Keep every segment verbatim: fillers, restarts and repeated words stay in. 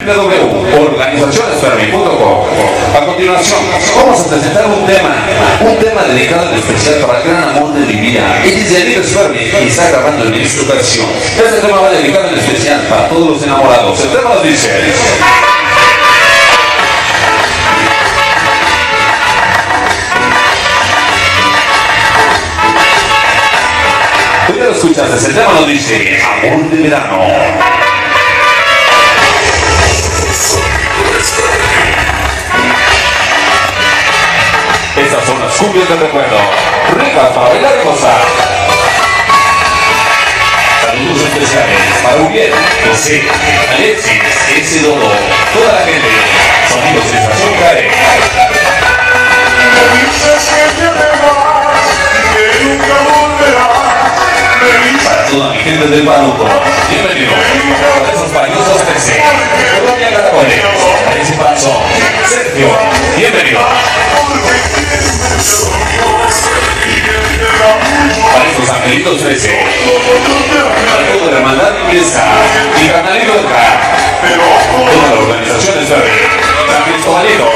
organizaciones fermi punto com. A continuación, vamos a presentar un tema, un tema dedicado en especial para el gran amor de mi vida. Y dice Nives Fermi y está grabando en su versión. Este tema va dedicado en especial para todos los enamorados. El tema nos dice: tú ya lo escuchaste, el tema nos dice amor de verano. Estas son las cumbias del recuerdo, ricas para bailar y gozar. Saludos especiales para Uriel, José, Alexis, ese Dodo, toda la gente. Sonido Sensación Cae. Para toda mi gente del Baruco, bienvenido. Para esos valiosos trece, Colonia Caracoles, Alexis Panzo, Sergio, bienvenido. Para estos angelitos trece, para toda la hermandad inglesa y Carnalito del Car, toda la organización de Fermi, San Cristobalito,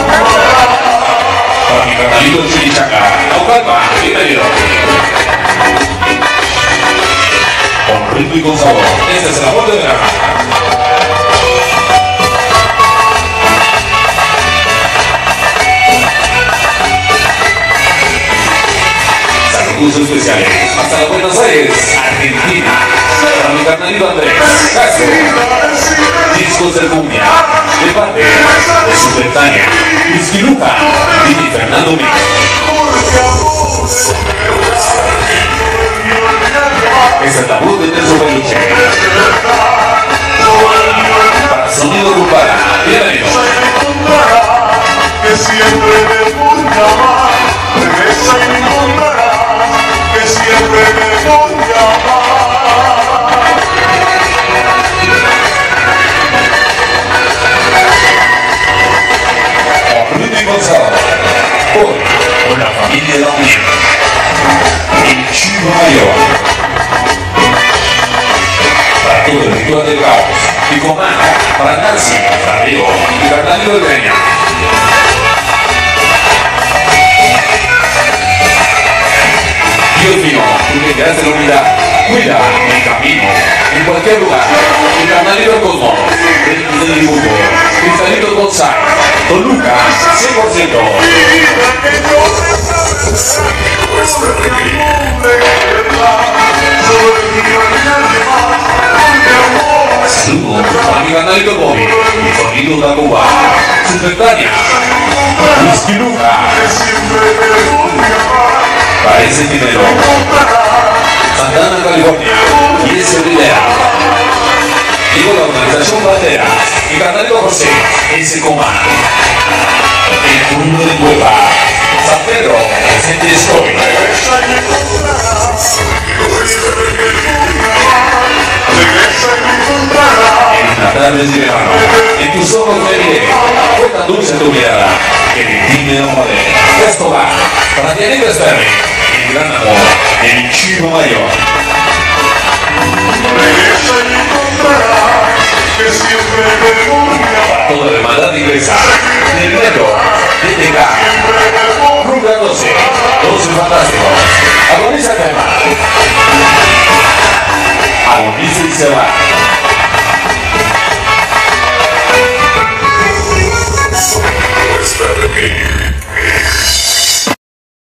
para mi Carnalito Chirichaca, Naucalpa, bienvenido. Con ritmo y con sabor, este es el amor de verano. Saludos especiales hasta la Buenos Aires, Argentina, para mi carnalito Andrés Castro, Discos del Cumbia, de parte de su Bretaña, Whisky Luca y Fernando Mix. Es el tabú de Tenso Peluche. Para Sonido Grupal, bienvenido. Que siempre me voy a amar, regresa y me encontrarás, que siempre me voy a amar. Con Rudy Gonzalo, hoy con la familia de la Unión, en Chivo Mayor. Para todo el ritual del caos, y con Ana, para Nancy, para Diego y Carnalito de Greña. Dios mío, tú que quedaste en la unidad, cuida el camino, en cualquier lugar, el Carnalito del Cosmos, el del dibujo, Cristalito González, Toluca, cien por ciento. Saludos a mi Carnalito Bobby, mi sonido de Cuba, su Bretaña, Whisky Luca. Parece dinero, Santana, California, y ese Rivera. Digo la organización Banderas, mi Carnalito José, ese Coma. El pueblo de Cueva, San Pedro, presente estoy. En las tardes de verano, en tus ojos me miré, fue tan dulce tu mirada, que de ti me enamoré. Esto va para ti, Nives Fermi, mi gran amor, el Chivo Mayor. Regresa y me encontrarás, que siempre me voy a amar. Para toda la hermandad inglesa, del Metro, de T K, Ruga doce, doce fantásticos, agoniza el tema. Agoniza y se va.